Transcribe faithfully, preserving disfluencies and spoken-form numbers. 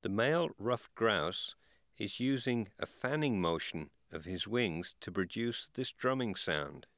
The male ruffed grouse is using a fanning motion of his wings to produce this drumming sound.